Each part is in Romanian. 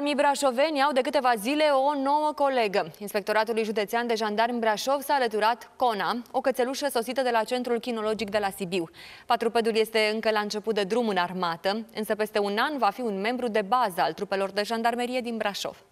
Jandarmii brașoveni au de câteva zile o nouă colegă. Inspectoratului Județean de Jandarmi Brașov s-a alăturat Cona, o cățelușă sosită de la Centrul Kinologic de la Sibiu. Patrupedul este încă la început de drum în armată, însă peste un an va fi un membru de bază al trupelor de jandarmerie din Brașov.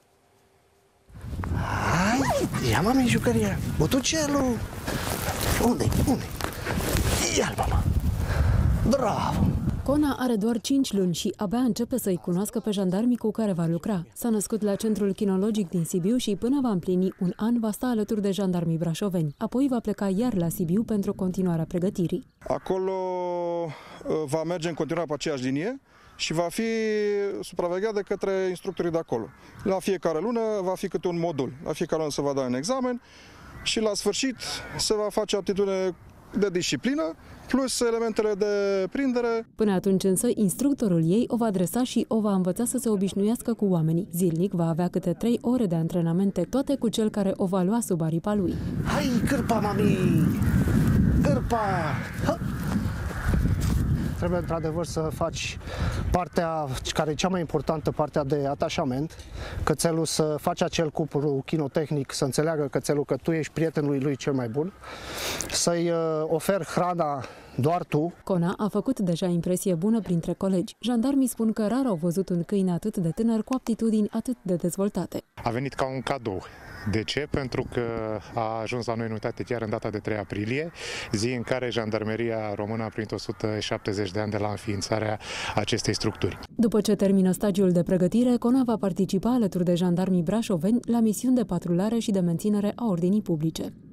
Hai, ia mami jucăria, butucelul. Unde? Ia-l, mama. Bravo! Cona are doar 5 luni și abia începe să-i cunoască pe jandarmii cu care va lucra. S-a născut la Centrul Kinologic din Sibiu și până va împlini un an va sta alături de jandarmii brașoveni. Apoi va pleca iar la Sibiu pentru continuarea pregătirii. Acolo va merge în continuare pe aceeași linie și va fi supravegheat de către instructorii de acolo. La fiecare lună va fi câte un modul. La fiecare lună se va da un examen și la sfârșit se va face aptitudine de disciplină, plus elementele de prindere. Până atunci însă, instructorul ei o va adresa și o va învăța să se obișnuiască cu oamenii. Zilnic va avea câte 3 ore de antrenamente, toate cu cel care o va lua sub aripa lui. Hai, cârpa, mami! Cârpa! Ha! Trebuie într-adevăr să faci partea care e cea mai importantă, partea de atașament, cățelul să faci acel cuplu kinotehnic, să înțeleagă cățelul că tu ești prietenul lui cel mai bun, să-i oferi hrana doar tu. Cona a făcut deja impresie bună printre colegi. Jandarmii spun că rar au văzut un câine atât de tânăr cu aptitudini atât de dezvoltate. A venit ca un cadou. De ce? Pentru că a ajuns la noi în unitate chiar în data de 3 aprilie, zi în care Jandarmeria Română a primit 170 de ani de la înființarea acestei structuri. După ce termină stagiul de pregătire, Cona va participa alături de jandarmii brașoveni la misiuni de patrulare și de menținere a ordinii publice.